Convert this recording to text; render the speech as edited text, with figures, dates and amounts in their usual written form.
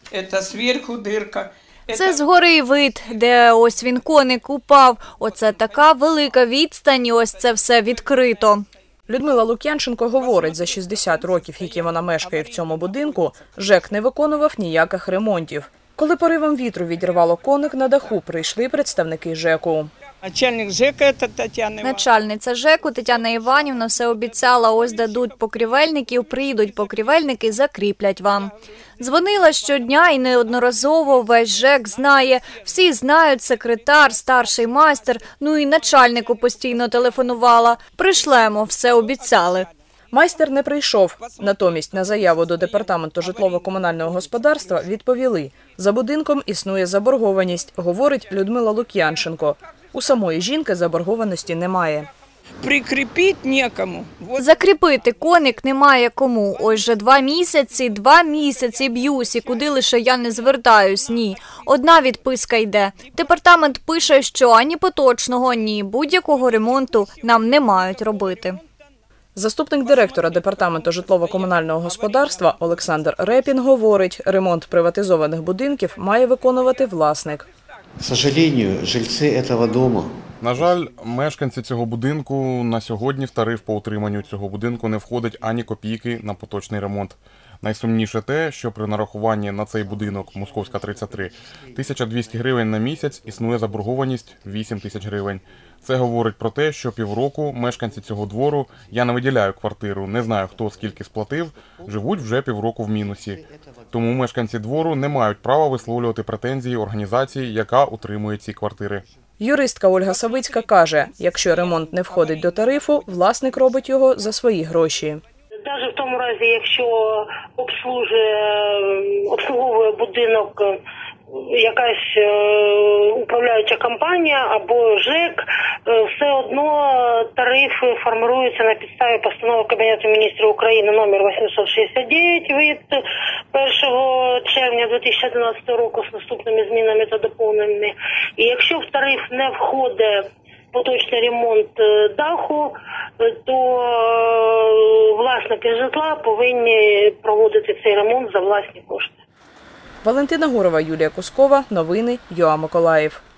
Это сверху дырка. Це згори вид, де ось він коник упав. Оце така велика відстань, і ось це все відкрито. Людмила Лук'янченко говорить, за 60 років, які вона мешкає в цьому будинку, ЖЕК не виконував ніяких ремонтів. Коли поривом вітру відірвало коник на даху, прийшли представники ЖЕКу. Начальник ЖЕКа – це Тетяна. Начальниця ЖЕКу Тетяна Іванівна все обіцяла, ось дадуть покрівельників, приїдуть покрівельники, закріплять вам. Дзвонила щодня і неодноразово, весь ЖЕК знає, всі знають, секретар, старший майстер, ну і начальнику постійно телефонувала. Пришлемо, все обіцяли. Майстер не прийшов. Натомість на заяву до Департаменту житлово-комунального господарства відповіли – за будинком існує заборгованість, говорить Людмила Лук'янченко. У самої жінки заборгованості немає. Прикріпити нікому. Закріпити коник немає кому. Ось же 2 місяці б'юсь, і куди лише я не звертаюсь, ні. Одна відписка йде. Департамент пише, що ані поточного, ні будь-якого ремонту нам не мають робити. Заступник директора Департаменту житлово-комунального господарства Олександр Репін говорить, ремонт приватизованих будинків має виконувати власник. К сожалению, жильцы этого дома. На жаль, мешканці цього будинку на сьогодні в тариф по утриманню цього будинку не входить ані копійки на поточний ремонт. Найсумніше те, що при нарахуванні на цей будинок Московська 33 1200 гривень на місяць існує заборгованість 8 тисяч гривень. Це говорить про те, що півроку мешканці цього двору, я не виділяю квартиру, не знаю хто скільки сплатив, живуть вже півроку в мінусі. Тому мешканці двору не мають права висловлювати претензії організації, яка утримує ці квартири. Юристка Ольга Савицька каже, якщо ремонт не входить до тарифу, власник робить його за свої гроші. Навіть в тому разі, якщо обслуговує будинок якась управляюча компанія або ЖЕК, все одно тарифи формуються на підставі постанови Кабінету міністрів України номер 869 від 1 червня 2011 року з наступними змінами та доповненнями. І якщо в тариф не входить поточний ремонт даху, то власники житла повинні проводити цей ремонт за власні кошти. Валентина Гурова, Юлія Кускова. Новини ЮА Миколаїв.